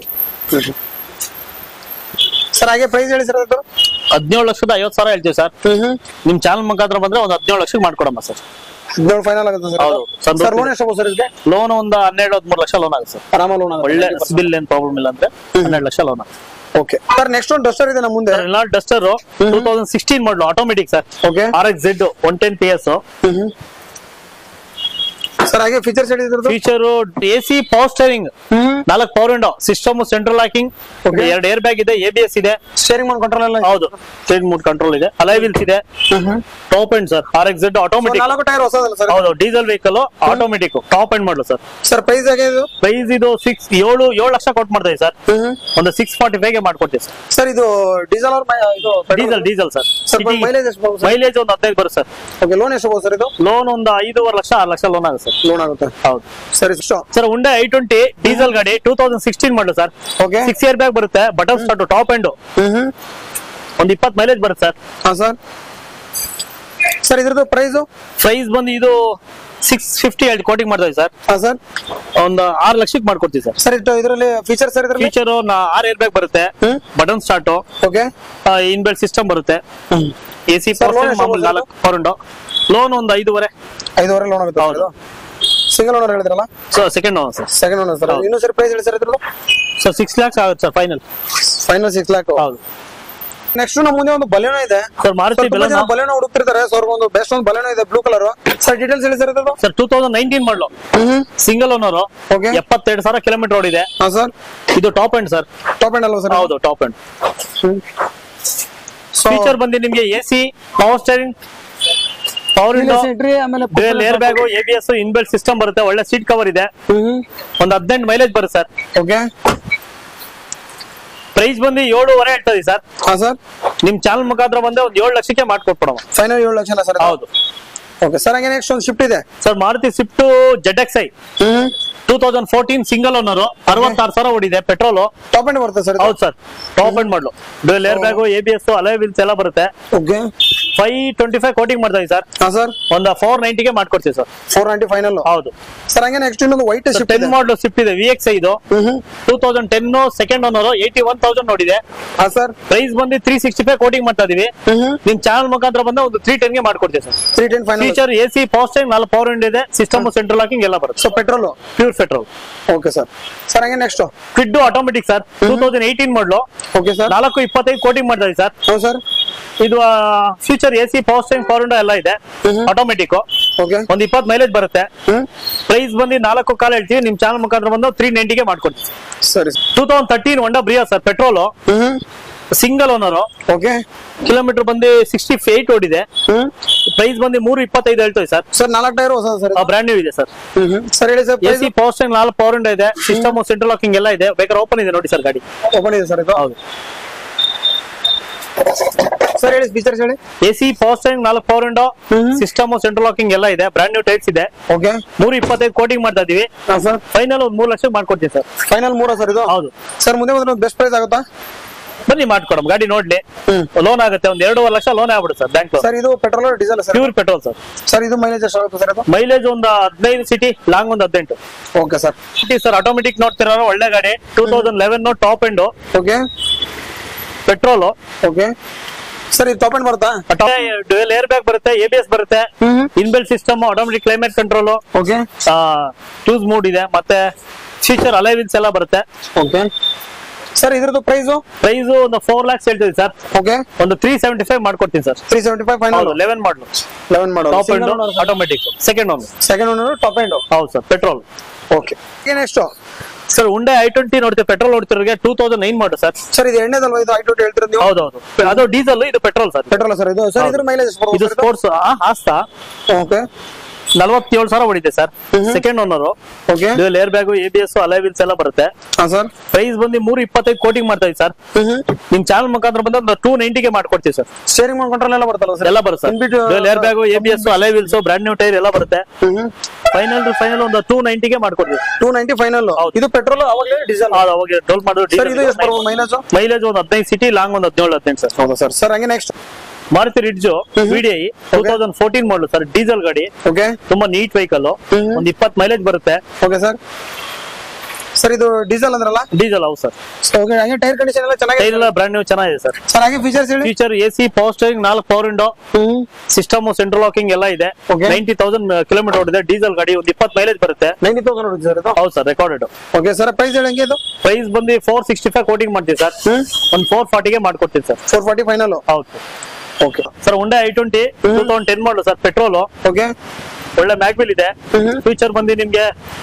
sir. ಹಾಗೆ ಪ್ರೈಸ್ ಹೇಳಿ ಸರ್ ಅದು? 17,50,000 ಹೇಳ್ತೀವಿ ಸರ್. ನಿಮ್ ಚಾನಲ್ ಮುಖಾಂತರ ಬಂದ್ರೆ ಒಂದು 17 ಲಕ್ಷಕ್ಕೆ ಮಾಡ್ಕೊಡಮ್ಮ ಸರ್. 17 ಫೈನಲ್ ಆಗುತ್ತೆ ಸರ್. ಹೌದು. ಸರ್ ಲೋನ್ ಎಷ್ಟು ಸರ್ ಇದಕ್ಕೆ? ಲೋನ್ ಒಂದು 12-13 ಲಕ್ಷ ಲೋನ್ ಆಗುತ್ತೆ ಸರ್. ಆರಾಮ ಲೋನ್ ಆಗುತ್ತೆ. ಒಳ್ಳೆ ಸಿಬಿಲ್ ಏನ್ ಪ್ರಾಬ್ಲಮ್ ಇಲ್ಲ ಅಂದ್ರೆ 12 ಲಕ್ಷ ಲೋನ್ ಆಗುತ್ತೆ. Okay sir. ನೆಕ್ಸ್ಟ್ ಒಂದು ಡಸ್ಟರ್ ಇದೆ ನಮ್ಮ ಮುಂದೆ. ರೆನಾಲ್ಟ್ ಡಸ್ಟರ್ 2016 ಮಾಡಲು, automatic sir. Okay, RXZ 110 PS. Sir ಹಾಗೆ ಫೀಚರ್ಸ್ ಹೇಳಿದ್ರು? Feature AC power steering, 4 power window, system, central locking, 2 air bag ಇದೆ, ABS ಇದೆ, ಸ್ಟೇರಿಂಗ್ ಮೋಡ್ ಕಂಟ್ರೋಲ್ ಎಲ್ಲ? ಹೌದು, ಸ್ಟೇರಿಂಗ್ ಮೋಡ್ ಕಂಟ್ರೋಲ್ ಇದೆ, ಅಲಾಯ್ ವೀಲ್ಸ್ ಇದೆ. Top end sir. RXZ automatic. 4 tyre ಹೊಸದಲ್ಲ sir? ಹೌದು, diesel vehicle, automatic, top end ಮಾಡಲು sir. Sir price ಹೇಗೆ ಇದು? ಪ್ರೈಸ್ ಇದು 7 ಲಕ್ಷ ಕೊಟ್ಟು ಮಾಡ್ತಾ ಇದೆ ಸರ್. ಒಂದು 645 ಗೆ ಮಾಡ್ಕೊಡ್ತೀವಿ ಸರ್. ಸರ್ ಇದು ಡೀಸೆಲ್ ಇದು ಡೀಸೆಲ್ ಸರ್. ಮೈಲೇಜ್ ಎಷ್ಟು ಬರುತ್ತೆ? ಮೈಲೇಜ್ ಒಂದು 15 ಬರುತ್ತೆ ಸರ್. ಓಕೆ, ಲೋನ್ ಎಷ್ಟು ಬರುತ್ತೆ ಸರ್ ಇದು? ಲೋನ್ ಒಂದು 5.5 ಲಕ್ಷ 6 ಲಕ್ಷ ಲೋನ್ ಆಗುತ್ತೆ ಸರ್. ಲೋನ್ ಆಗುತ್ತೆ. ಹೌದು sir. Sir Hyundai i20 diesel ಗಾಡಿ 2016 ಮಾಡಲು ಸರ್. ಓಕೆ, 6 ಏರ್ ಬ್ಯಾಗ್ ಬರುತ್ತೆ, ಬಟನ್ ಸ್ಟಾರ್ಟ್, ಟಾಪ್ ಎಂಡ್, ಒಂದು 20 ಮೈಲೇಜ್ ಬರುತ್ತೆ ಸರ್. ಹಾ ಸರ್. ಸರ್ ಇದ್ರದ್ದು ಪ್ರೈಸ್ ಬಂದು ಇದು 650 ಕೋಟಿಂಗ್ ಮಾಡ್ತಾ ಸರ್. ಹಾ ಸರ್. ಒಂದು 6 ಲಕ್ಷಕ್ಕೆ ಮಾಡ್ಕೊಡ್ತೀವಿ ಸರ್. ಸರ್ ಇದರಲ್ಲಿ ಫೀಚರ್ ಸರ್? ಇದರಲ್ಲಿ ಫೀಚರ್ 6 ಏರ್ ಬ್ಯಾಗ್ ಬರುತ್ತೆ, button start, okay, inbuilt system ಬರುತ್ತೆ, AC power 4 power window. Loan ಒಂದು 5.5 ಲೋನ್ ಆಗುತ್ತೆ. ಹೌದು. ಸಿಂಗಲ್ ಓನರ್ ಹೇಳಿದ್ರಲ್ಲ sir? Second owner sir. Second owner sir. ಇನ್ನೂ ಸರ್ ಪ್ರೈಸ್ ಹೇಳಿ ಸರ್ ಇದ್ರದ್ದು? ಸರ್ 6 lakhs ಆಗುತ್ತೆ ಸರ್ ಫೈನಲ್ 6 lakh. ಹೌದು. ನೆಕ್ಸ್ಟ್ ನಮ್ಮ ಮುಂದೆ ಒಂದು ಬಲೆನೋ ಇದೆ ಸರ್. ಮಾರುತಿ ಬಲೆನೋ ಹುಡುಕ್ತಿರ್ತಾರೆ ಸರ್. ಒಂದು ಬೆಸ್ಟ್ ಒಂದು ಬಲೆನೋ ಇದೆ, ಬ್ಲೂ ಕಲರ್. ಸರ್ ಡೀಟೇಲ್ಸ್ ಹೇಳಿ ಸರ್ ಇದ್ರದ್ದು? ಸರ್ 2019 ಮಾಡಲು, ಸಿಂಗಲ್ ಓನರ್, ಓಕೆ, 72,000 ಕಿಲೋಮೀಟರ್ ಓಡಿದೆ. ಹಾ ಸರ್. ಇದು top end sir. Top end ಅಲ್ವಾ ಸರ್? ಹೌದು, ಟಾಪ್ ಎಂಡ್. ಫೀಚರ್ ಬಂದು ನಿಮಗೆ AC power steering, power window, dual air bag, ABS, inbuilt system ಬರುತ್ತೆ, ಒಳ್ಳೆ ಸೀಟ್ ಕವರ್ ಇದೆ, ಒಂದು 18 ಮೈಲೇಜ್ ಬರುತ್ತೆ ಸರ್. ಓಕೆ. ಪ್ರೈಸ್ ಬಂದು 7.5 ಹೇಳ್ತಾ ಇದೀವಿ ಸರ್. ಹಾ ಸರ್. ನಿಮ್ ಚಾನಲ್ ಮುಖಾಂತರ ಬಂದ್ರೆ ಒಂದು 7 ಲಕ್ಷಕ್ಕೆ ಮಾಡ್ಕೊಟ್ಬಿಡೋಣ. Final 7 lakh sir? ಹೌದು. Okay sir. ಹಾಗೆ ನೆಕ್ಸ್ಟ್ ಒಂದು ಶಿಫ್ಟ್ ಇದೆ sir. Maruti Swift ZXi 2014 single owner, 66,000 ಓಡಿದೆ, ಪೆಟ್ರೋಲ್. ಟಾಪ್ ಎಂಡ್ ಬರುತ್ತೆ ಸರ್? ಹೌದು sir, top end model, dual air bag, ABS, alloy wheels ಎಲ್ಲ ಬರುತ್ತೆ. ಓಕೆ. 525 ಕೋಟಿಂಗ್ ಮಾಡ್ತಾ ಇದೀವಿ ಸರ್. ಹಾ ಸರ್. ಒಂದು 490 ಗೆ ಮಾಡ್ಕೊಡ್ತೀವಿ ಸರ್. 490 ಫೈನಲ್? ಹೌದು ಸರ್. ಹಾಗೆ ನೆಕ್ಸ್ಟ್ ಇನ್ನೊಂದು ವೈಟ್ ಶಿಫ್ಟ್ 10 ಮಾಡಲ್ ಶಿಫ್ಟ್ ಇದೆ, VXi ಇದು 2010 ಸೆಕೆಂಡ್ ಓನರ್, 81,000 ನೋಡಿದೆ. ಹಾ ಸರ್. ಪ್ರೈಸ್ ಬಂದು 365 ಕೋಟಿಂಗ್ ಮಾಡ್ತಾ ಇದೀವಿ. ನಿಮ್ ಚಾನಲ್ ಮುಖಾಂತರ ಬಂದ ಒಂದು 310 ಗೆ ಮಾಡ್ಕೊಡ್ತೀವಿ sir. 310 final. Feature AC power steering, 4 power window ಇದೆ, ಸಿಸ್ಟಮ್, ಸೆಂಟ್ರಲ್ ಲಾಕಿಂಗ್ ಎಲ್ಲ ಬರುತ್ತೆ. So petrol? Pure petrol. Okay sir. Sir ಹಾಗೆ next Kwid automatic sir, 2018 model. Okay sir. 425 coating ಮಾಡ್ತಾ ಇದೀವಿ ಸರ್. ಹೌದು ಸರ್. ಇದು feature AC power steering power window ಎಲ್ಲ ಇದೆ, ಆಟೋಮೆಟಿಕ್. ಓಕೆ, ಒಂದು 20 ಮೈಲೇಜ್ ಬರುತ್ತೆ. ಪ್ರೈಸ್ ಬಂದು 4 ಕಾಲ ಹೇಳ್ತೀವಿ, ನಿಮ್ ಚಾನಲ್ ಮುಖಾಂತರ ಬಂದು 390 ಗೆ ಮಾಡ್ಕೊಡ್ತೀವಿ. ಸರಿ. 2013 Honda Brio sir, petrol, single owner. Okay, kilometre ಬಂದು 68 ಓಡಿದೆ. ಪ್ರೈಸ್ ಬಂದು 325 ಹೇಳ್ತೀವಿ ಸರ್. ಸರ್ 4 ಟೈರ್ ಹೊಸ ಸರ್, ಬ್ರ್ಯಾಂಡ್ ನ್ಯೂ ಇದೆ ಸರ್. ಸರ್ ಹೇಳಿ sir. AC power steering 4 power window ಇದೆ, ಸಿಸ್ಟಮ್ ಸೆಂಟ್ರಲ್ ಲಾಕಿಂಗ್ ಎಲ್ಲ ಇದೆ. ಬೇಕಾದ್ರೆ ಓಪನ್ ಇದೆ ನೋಡಿ ಸರ್ ಗಾಡಿ. ಓಪನ್ ಇದೆ ಸರ್ ಇದು. ಹೌದು ಸರ್ ಹೇಳಿ ಫೀಚರ್ಸ್ ಹೇಳಿ. AC power steering 4 power window, system central locking ಎಲ್ಲ ಇದೆ. ಬ್ರ್ಯಾಂಡ್ ನ್ಯೂ ಟೈರ್ಸ್ ಇದೆ. ಓಕೆ, 325 ಕೋಟಿಂಗ್ ಮಾಡ್ತಾ ಇದೀವಿ ಸರ್. ಫೈನಲ್ ಒಂದು 3 ಲಕ್ಷ ಮಾಡ್ಕೊಡ್ತೀವಿ ಸರ್. ಫೈನಲ್ 3 ಸರ್ ಇದು. ಹೌದು ಸರ್. ಮುಂದೆ ಒಂದು ಬೆಸ್ಟ್ ಪ್ರೈಸ್ ಆಗುತ್ತಾ? ಬನ್ನಿ ಮಾಡ್ಕೊಡಮ್, ಗಾಡಿ ನೋಡ್ಲಿ. ಲೋನ್ ಆಗುತ್ತೆ, ಒಂದ್ 2.5 ಲಕ್ಷ ಲೋನ್ ಆಗ್ಬಿಡುತ್ತೆ ಸರ್ ಬ್ಯಾಂಕ್. ಸರ್ ಇದು petrol diesel sir? Pure petrol sir. Sir ಇದು ಮೈಲೇಜ್ ಎಷ್ಟು ಆಗುತ್ತೆ ಸರ್ ಇದು? ಮೈಲೇಜ್ ಒಂದು 15 ಸಿಟಿ, ಲಾಂಗ್ ಒಂದು 18. Okay sir. City sir automatic ನೋಡ್ತಿರೋ ಒಳ್ಳೆ ಗಾಡಿ. 2011 top end okay, petrol. Okay sir. ಇದು ಟಾಪ್ ಎಂಡ್ ಬರುತ್ತಾ? ಡ್ಯುಯಲ್ ಏರ್ ಬ್ಯಾಗ್ ಬರುತ್ತೆ, ABS ಬರುತ್ತೆ, inbuilt system, automatic climate control, okay, cruise mode ಇದೆ, ಮತ್ತೆ ಫೀಚರ್ ಅಲೈ ವೀಲ್ಸ್ ಎಲ್ಲ ಬರುತ್ತೆ. Okay sir. ಇದ್ರದ್ದು ಪ್ರೈಸ್ ಒಂದು 4 lakhs ಹೇಳ್ತೀವಿ ಸರ್. ಓಕೆ, ಒಂದು 375 ಮಾಡ್ಕೊಡ್ತೀನಿ sir. 375 final. 11 model, 11 model, top end, automatic, second owner top end. ಹೌದು sir, petrol. Okay, next sir Hyundai i20 ನೋಡ್ತೀವಿ, ಪೆಟ್ರೋಲ್ ನೋಡ್ತಿರೋರಿಗೆ 2009 ಮಾಡು ಸರ್. ಸರ್ ಇದು ಎಣ್ಣೆದಲ್ವಾ ಇದು i20 ಹೇಳ್ತೀರಾ ನೀವು? ಹೌದೌದು, ಅದು ಡೀಸೆಲ್, ಇದು ಪೆಟ್ರೋಲ್ ಸರ್. ಪೆಟ್ರೋಲ್ ಸರ್ ಇದು. ಸರ್ ಇದ್ರ ಮೈಲೇಜ್ ಇದು ಸ್ಪೋರ್ಟ್ಸ್ ಆಸ್ತಾ. ಓಕೆ, 47,000 ಹೊಡಿದೆ sir. Second owner. Okay, dual air bag, ABS, alloy wheels ಎಲ್ಲ ಬರುತ್ತೆ. ಹಾ ಸರ್. ಪ್ರೈಸ್ ಬಂದು 325 ಕೋಟಿಂಗ್ ಮಾಡ್ತಾ ಇದ್ದೀವಿ ಸರ್. ನಿಮ್ ಚಾನಲ್ ಮುಖಾಂತರ ಬಂದು 290 ಗೆ ಮಾಡ್ಕೊಡ್ತೀವಿ ಸರ್. ಸ್ಟೇರಿಂಗ್ ಕಂಟ್ರೋಲ್ ಎಲ್ಲ ಬರುತ್ತಲ್ಲ ಸರ್? ಎಲ್ಲ ಬರುತ್ತೆ sir. Dual air bag, ABS, alloy wheels, brand new tyre ಎಲ್ಲ ಬರುತ್ತೆ. ಫೈನಲ್ ಒಂದು 290 ಗೆ ಮಾಡ್ಕೊಡ್ತೀವಿ. 290 ಫೈನಲ್. ಇದು ಪೆಟ್ರೋಲ್, ಅವಾಗಲೇ ಡೀಸೆಲ್. ಅವಾಗ ಡೋಲ್ ಮಾಡೋದು. ಸರ್ ಇದು ಎಷ್ಟು ಬರುತ್ತೆ ಮೈಲೇಜ್? ಮೈಲೇಜ್ ಒಂದು 15 ಸಿಟಿ, ಲಾಂಗ್ ಒಂದು 17-18 ಸರ್. ಹೌದಾ ಸರ್. ಸರ್ ಹಂಗೆ next Maruti Ritz VDI 2014 model sir, diesel ಗಾಡಿ. ಓಕೆ, ತುಂಬಾ ನೀಟ್ ವೆಹಿಕಲ್, ಒಂದು 20 ಮೈಲೇಜ್ ಬರುತ್ತೆ. Okay sir. ಸರ್ ಇದು ಡೀಸೆಲ್ ಅಂದ್ರಲ್ಲ? ಡೀಸೆಲ್, ಹೌದು ಸರ್. ಓಕೆ, ಹಂಗೆ ಟೈರ್ ಕಂಡೀಷನ್ ಎಲ್ಲ ಚೆನ್ನಾಗಿದೆ? ಟೈರ್ ಎಲ್ಲ ಬ್ರ್ಯಾಂಡ್ ನ್ಯೂ ಚೆನ್ನಾಗಿದೆ ಸರ್. ಸರ್ ಹಾಗೆ ಫೀಚರ್ಸ್ ಹೇಳಿ. Feature AC power steering 4 power window, system central locking ಎಲ್ಲ ಇದೆ. 90,000 ಕಿಲೋಮೀಟರ್ ಓಡಿದೆ, ಡೀಸೆಲ್ ಗಾಡಿ, ಒಂದು 20 ಮೈಲೇಜ್ ಬರುತ್ತೆ. 90,000 ಹೊಡಿದೆ ಸರ್ ಇದು? ಹೌದು sir, recorded. Okay sir. Price ಹೇಳಿ ಹಂಗೆ ಇದು? ಪ್ರೈಸ್ ಬಂದು 465 ಕೋಟಿಂಗ್ ಮಾಡ್ತೀವಿ ಸರ್. ಒಂದು 440 ಗೆ ಮಾಡ್ಕೊಡ್ತೀವಿ ಸರ್. 440 ಫೈನಲ್. ಹೌದು. Okay sir Hyundai i20 2010 model sir, petrol. Okay, ಒಳ್ಳೆ ಮ್ಯಾಗ್ವಿಲ್ ಇದೆ. ಫ್ಯೂಚರ್ ಬಂದು ನಿಮ್ಗೆ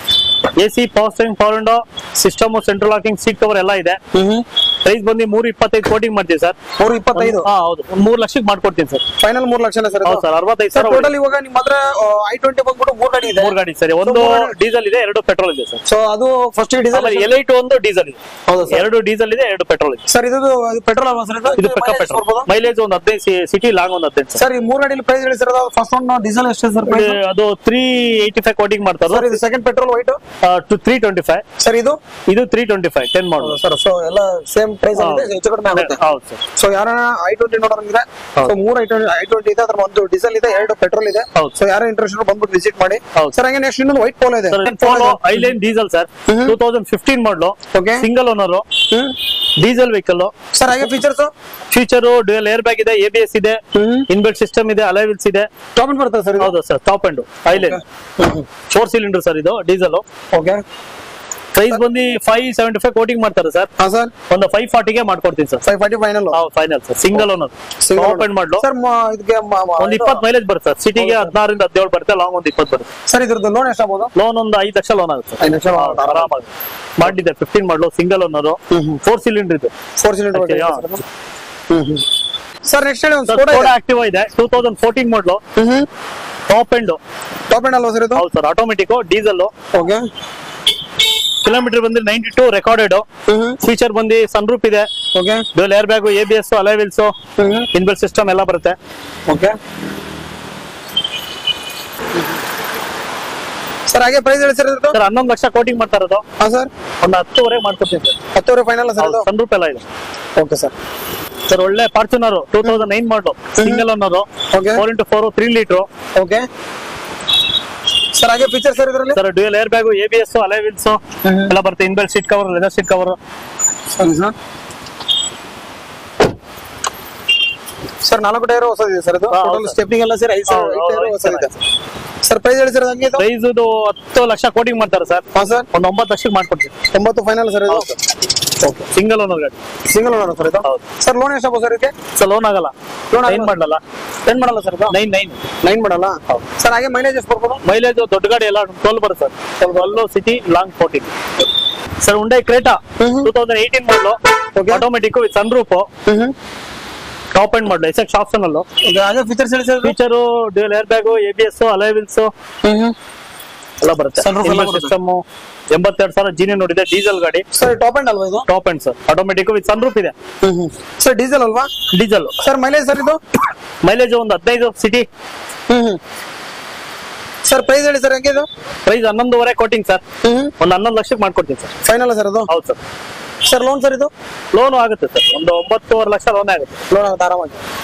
AC power steering power window, system central locking, seat cover ಎಲ್ಲ ಇದೆ. ಪ್ರೈಸ್ ಬಂದು 325 ಕೋಟಿಂಗ್ ಮಾಡ್ತೀವಿ ಸರ್. 325? ಹೌದು, 3 ಲಕ್ಷಕ್ಕೆ ಮಾಡ್ಕೊಡ್ತೀನಿ ಸರ್. Final 3 lakh sir? ಹೌದು ಸರ್, 65,000 ಟೋಟಲ್. ಇವಾಗ ನಿಮ್ಮ ಹತ್ರ i20 ಬಂದ್ಬಿಟ್ಟು 3 ಗಾಡಿ ಇದೆ? 3 ಗಾಡಿ ಸರ್, ಒಂದು ಡೀಸೆಲ್ ಇದೆ, 2 ಪೆಟ್ರೋಲ್ ಇದೆ ಸರ್. ಸೊ ಅದು ಫಸ್ಟ್ ಡೀಸೆಲ್, L8 ಒಂದು ಡೀಸೆಲ್ ಇದೆ. ಹೌದಾ ಸರ್? 2 ಡೀಸೆಲ್ ಇದೆ, 2 ಪೆಟ್ರೋಲ್ ಇದೆ ಸರ್. ಇದು ಪೆಟ್ರೋಲ್ ಅಲ್ವಾ ಸರ್? ಇದು ಪಕ್ಕ ಪೆಟ್ರೋಲ್. ಮೈಲೇಜ್ ಒಂದು 15 ಸಿಟಿ, ಲಾಂಗ್ ಒಂದು 15 ಸರ್. ಈ 3 ಗಾಡಿಲಿ ಪ್ರೈಸ್ ಹೇಳಿ ಸರ್. ಫಸ್ಟ್ ಒನ್ ಡೀಸೆಲ್ ಎಷ್ಟು ಸರ್ ಪ್ರೈಸ್? ಅದು 385 ಕೋಟಿಂಗ್ ಮಾಡ್ತಾರೆ ಸರ್. ಇದು ಸೆಕೆಂಡ್ ಪೆಟ್ರೋಲ್ ವೈಟ್ 325 ಸರ್. ಇದು 325 10 ಮಾಡಲು ಸರ್. ಸೊ ಎಲ್ಲ ಸೇಮ್ ಪ್ರೈಸ್ ಆಗಿದೆ, ಹೆಚ್ಚು ಕಡಿಮೆ ಆಗುತ್ತೆ. ಹೌದು ಸರ್. ಸೊ ಯಾರನ್ನ i20 ನೋಡೋರಂಗಿದ್ರೆ, ಸೊ 3 i20 ಇದೆ, ಅದ್ರ ಒಂದು ಡೀಸೆಲ್ ಇದೆ, 2 ಪೆಟ್ರೋಲ್ ಇದೆ. ಸೊ ಯಾರು ಇಂಟ್ರೆಸ್ಟ್ ಬಂದ್ಬಿಟ್ಟು ವಿಸಿಟ್ ಮಾಡಿ ಸರ್. ಹಂಗೆ ನೆಕ್ಸ್ಟ್ ಇನ್ನೊಂದು ವೈಟ್ ಪೋಲೋ ಇದೆ. Polo highline diesel sir, 2015 model, single owner, diesel vehicle sir. ಹಾಗೆ features? Feature dual air bag ಇದೆ, ABS ಇದೆ, ಇನ್ಬಿಲ್ಟ್ ಸಿಸ್ಟಮ್ ಇದೆ, ಅಲೈ ವೀಲ್ಸ್ ಇದೆ. ಟಾಪ್ ಎಂಡ್ ಬರ್ತದೆ ಸರ್? ಹೌದು sir, top end highline 4 cylinder sir, ಇದು diesel. Okay. Price ಬಂದು 575 coating ಮಾಡ್ತಾರೆ ಸರ್. ಹಾ ಸರ್. ಒಂದು 540 ಗೆ ಮಾಡ್ಕೊಡ್ತೀನಿ sir. 540 final? Final sir. Single owner, top end ಮಾಡಲು ಸರ್. ಇದಕ್ಕೆ ಒಂದು 20 ಮೈಲೇಜ್ ಬರುತ್ತೆ ಸರ್. ಸಿಟಿಗೆ 16 ರಿಂದ 17 ಬರುತ್ತೆ, ಲಾಂಗ್ ಒಂದು 20 ಬರುತ್ತೆ ಸರ್. ಇದ್ರದ್ದು ಲೋನ್ ಎಷ್ಟಾಗಬಹುದು? ಲೋನ್ ಒಂದು 5 ಲಕ್ಷ ಲೋನ್ ಆಗುತ್ತೆ ಸರ್. 5 ಲಕ್ಷ ಆರಾಮಾಗಿ ಮಾಡಿದ್ದೆ. 15 ಮಾಡಲು, ಸಿಂಗಲ್ ಓನರ್, 4 ಸಿಲಿಂಡರ್ ಇದೆ. 4 ಸಿಲಿಂಡರ್ ಸರ್. ನೆಕ್ಸ್ಟ್ ಹೇಳಿ. ಒಂದು ಸ್ಕೋಡಾ ಆಕ್ಟಿವಾ ಇದೆ, 2014 model, top end. Top end ಅಲ್ವಾ ಸರ್ ಇದು? ಹೌದು sir, automatic, diesel. Okay. Kilometre ಬಂದು 92 ರೆಕಾರ್ಡೆಡ್. ಫೀಚರ್ ಬಂದು ಸನ್ರೂಫ್ ಇದೆ. Okay. Dual air bag, ABS, alloy wheels, inbuilt system ಎಲ್ಲ ಬರುತ್ತೆ. Okay sir. ಹಾಗೆ ಪ್ರೈಸ್ ಹೇಳಿ ಸರ್. ಸರ್ 11 ಲಕ್ಷ ಕೋಟಿಂಗ್ ಮಾಡ್ತಾ ಇರೋದು. ಹಾ ಸರ್. ಒಂದು 10 ಮಾಡ್ಕೊಡ್ತೀನಿ ಸರ್. 10 final sir? ಸನ್ರೂಫ್ ಎಲ್ಲ ಇದೆ. Okay sir. ಸರ್ ಒಳ್ಳೆ Fortuner 2009 model, single owner, 4x4 3 litre. Okay sir. ಹಾಗೆ ಫೀಚರ್ ಸರ್ ಇದರಲ್ಲಿ? Sir dual air bag, ABS, alloy wheels ಎಲ್ಲ ಬರುತ್ತೆ. Inbuilt seat cover, leather seat cover. ಸರಿ ಸರ್. ಸರ್ 4 ಟೈರ್ ಹೊಸದಿದೆ sir ಇದು? ಟೋಟಲ್ ಸ್ಟೆಪ್ನಿಂಗ್ ಎಲ್ಲ ಸೇರಿ 5 ಟೈರ್ ಹೊಸದಿದೆ ಸರ್. ಪ್ರೈಸ್ ಹೇಳಿ ಸರ್ ಹಂಗೆ? ಪ್ರೈಸ್ ಇದು 10 ಲಕ್ಷ ಕೋಟಿಂಗ್ ಮಾಡ್ತಾರೆ ಸರ್. ಹಾ ಸರ್. ಒಂದು 9 ಲಕ್ಷಕ್ಕೆ ಮಾಡ್ಕೊಡ್ತೀವಿ. 9 ಫೈನಲ್ ಸರ್ ಇದು? ಸಿಂಗಲ್ ಓನರ್ ಗಾಡಿ. ಸಿಂಗಲ್ ಓನರ್ ಸರ್ ಇದು? ಸರ್ ಲೋನ್ ಎಷ್ಟು ಸರ್ ಇದಕ್ಕೆ? ಸರ್ ಲೋನ್ ಆಗಲ್ಲ. ಲೋನ್ ಏನ್ ಮಾಡಲ್ಲ. ಏನ್ ಮಾಡಲ್ಲ ಸರ್ ಇದು? 9 ಮಾಡಲ್ಲ ಸರ್. ಹಾಗೆ ಮೈಲೇಜ್ ಎಷ್ಟು ಬರ್ಬೋದು? ಮೈಲೇಜ್ ದೊಡ್ಡ ಗಾಡಿ ಎಲ್ಲ 12 ಬರುತ್ತೆ sir. 12 city long 14 sir. Hyundai Creta 2018 model, automatic with sunroof, top end model, X option ಅಲ್ಲೂ. ಫೀಚರ್ಸ್ ಹೇಳಿ sir. Feature dual air bag, ABS, alloy wheels ಎಲ್ಲ ಬರುತ್ತೆ. ಸಿಸ್ಟಮ್ 82,000 ಜೀನಿ ನೋಡಿದೆ. ಡೀಸೆಲ್ ಗಾಡಿ ಸರ್. ಟಾಪ್ ಎಂಡ್ ಅಲ್ವಾ ಇದು? Top end sir. Automatic with sunroof ಇದೆ sir. Diesel ಅಲ್ವಾ? Diesel sir. ಮೈಲೇಜ್ ಸರ್ ಇದು? ಮೈಲೇಜ್ ಒಂದು 15 ಸಿಟಿ. ಸರ್ ಪ್ರೈಸ್ ಹೇಳಿ ಸರ್. ಹೆಂಗೆ ಇದು ಪ್ರೈಸ್? 11.5 coating sir. ಒಂದು 11 ಲಕ್ಷಕ್ಕೆ ಮಾಡ್ಕೊಡ್ತೀನಿ ಸರ್. ಫೈನಲ್ ಸರ್ ಅದು? ಹೌದು ಸರ್. ಸರ್ ಲೋನ್ ಸರ್ ಇದು? ಲೋನ್ ಆಗುತ್ತೆ ಸರ್. ಒಂದು 9.5 ಲಕ್ಷ ಲೋನ್ ಆಗುತ್ತೆ. ಲೋನ್ ಆಗುತ್ತೆ ಆರಾಮಾಗಿ.